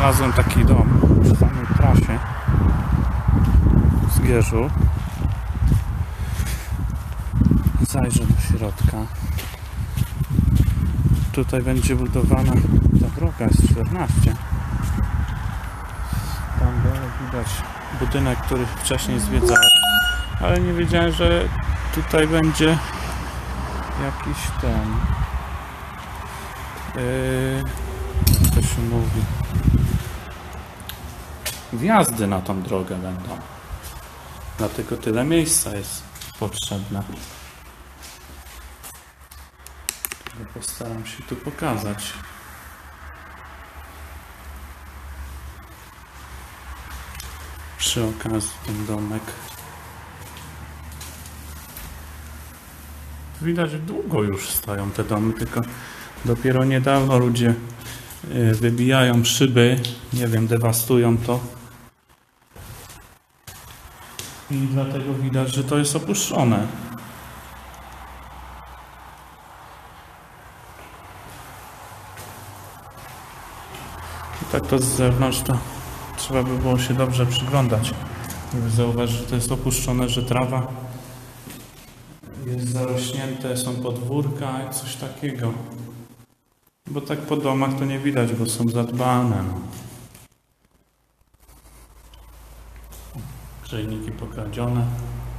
znalazłem taki dom przy samej trasie w Zgierzu. Zajrzę do środka. Tutaj będzie budowana ta droga, jest 14. Tam dalej widać budynek, który wcześniej zwiedzałem, ale nie wiedziałem, że tutaj będzie jakiś ten jak to się mówi, wjazdy na tą drogę będą, dlatego tyle miejsca jest potrzebne. Postaram się tu pokazać. Przy okazji ten domek. Widać, że długo już stoją te domy, tylko dopiero niedawno ludzie wybijają szyby, nie wiem, dewastują to. I dlatego widać, że to jest opuszczone. Tak to z zewnątrz to trzeba by było się dobrze przyglądać, żeby zauważyć, że to jest opuszczone, że trawa jest zarośnięte, są podwórka i coś takiego. Bo tak po domach to nie widać, bo są zadbane. No. Grzejniki pokradzione.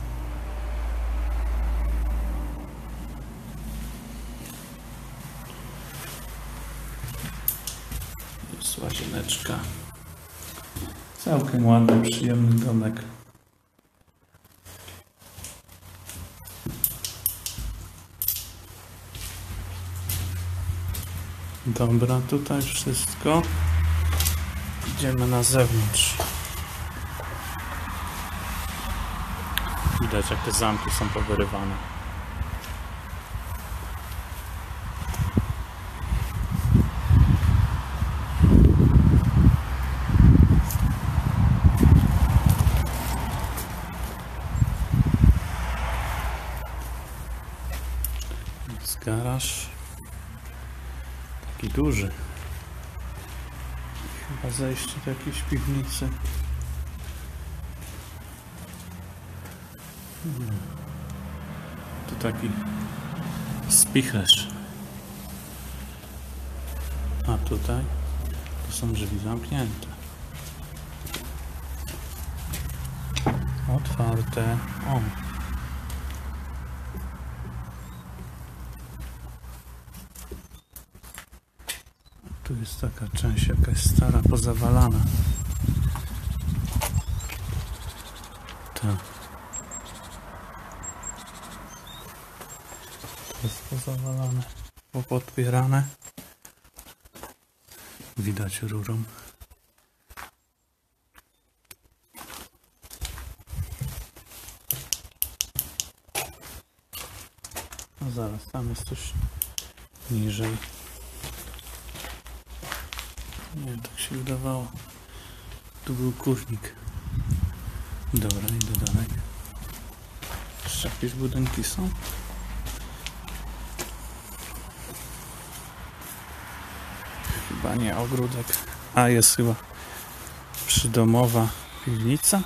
Jest łazieneczka. Całkiem ładny, przyjemny domek. Dobra, tutaj wszystko. Idziemy na zewnątrz. Widać, jak te zamki są powyrywane. Jest garaż. Taki duży. Chyba zejście do jakiejś piwnicy. Tu taki spichlerz. A tutaj to są drzwi zamknięte. Otwarte. O. Tu jest taka część jakaś stara, pozawalana. Tak. To jest pozawalane, popotwierane. Widać rurą. No zaraz, tam jest coś niżej. Nie, tak się wydawało. Tu był kurnik. Dobra, idę dalej. Jeszcze jakieś budynki są? Chyba nie, ogródek. A, jest chyba przydomowa piwnica.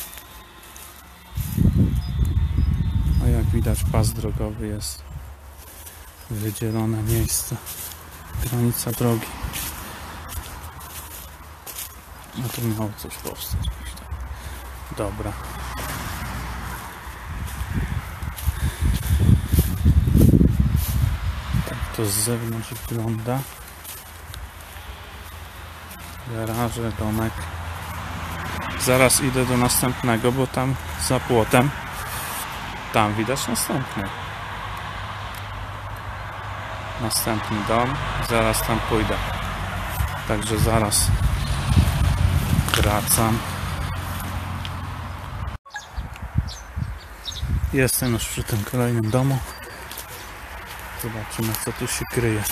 A jak widać, pas drogowy jest. Wydzielone miejsce. Granica drogi. No to miało coś powstać. Dobra. Tak to z zewnątrz wygląda. Garaże, domek. Zaraz idę do następnego, bo tam za płotem tam widać następny. Następny dom. Zaraz tam pójdę. Także zaraz wracam. Jestem już przy tym kolejnym domu. Zobaczymy, co tu się kryje.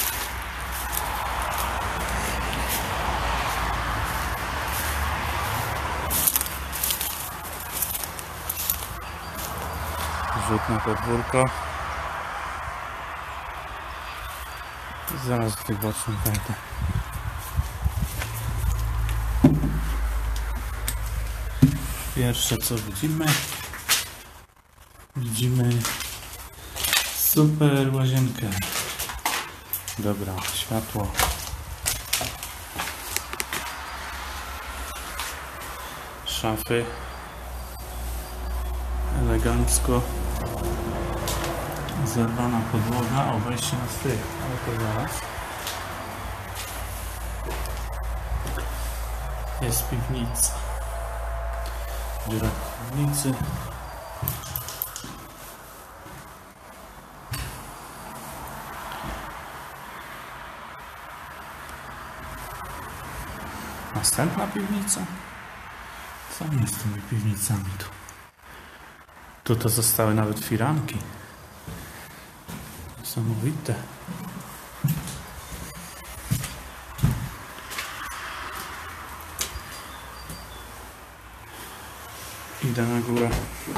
Rzut na podwórko. I zaraz w tych bocznych wejdę. Pierwsze co widzimy super łazienkę. Dobra, światło. Szafy. Elegancko. Zerwana podłoga. O, wejście na styk. Ale to zaraz. Jest piwnica. Dziura w piwnicy. Następna piwnica? Co jest z tymi piwnicami tu? Tu to zostały nawet firanki. Niesamowite. Idę na górę.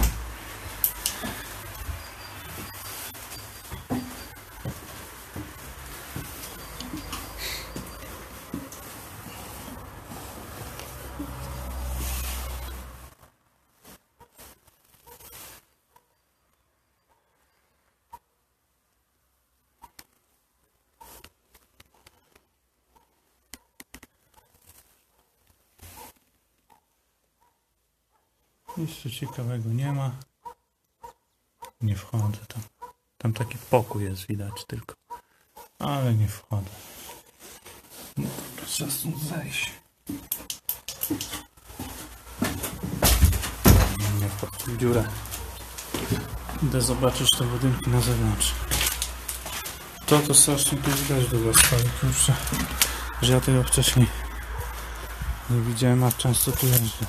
Nic tu ciekawego nie ma. Nie wchodzę tam. Tam taki pokój jest widać tylko. Ale nie wchodzę. No to trzeba stąd zejść. Nie wchodzę w dziurę. Idę zobaczyć te budynki na zewnątrz. To strasznie tu widać długo stoi, kurczę. Że ja tego wcześniej nie widziałem, a często tu jeżdżę.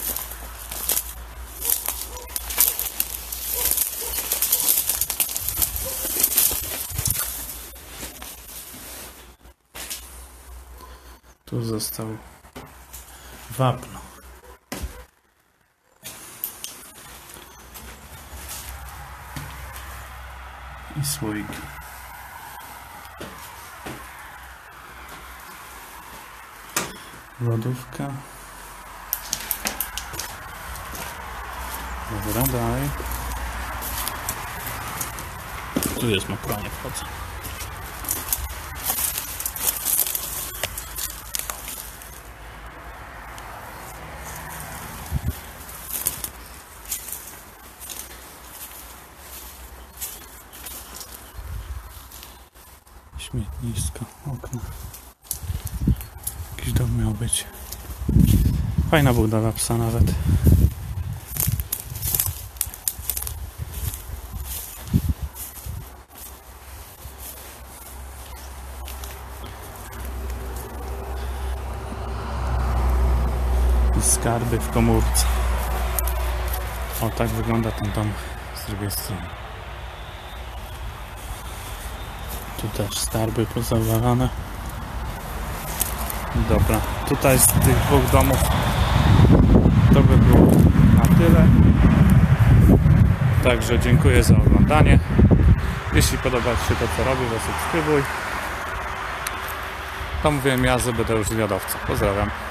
Tu został wapno. I słoiki. Lodówka. Dobra, dalej. Tu jest makronie, wchodzę. Śmietnisko, okno. Jakiś dom miał być. Fajna buda dla psa nawet. I skarby w komórce. O, tak wygląda ten dom z drugiej strony. Tu też skarby pozawalane. Dobra, tutaj z tych dwóch domów to by było na tyle. Także dziękuję za oglądanie. Jeśli podoba Ci się to, co robię, zasubskrybuj. To mówiłem ja, że będę już zwiadowcą. Pozdrawiam.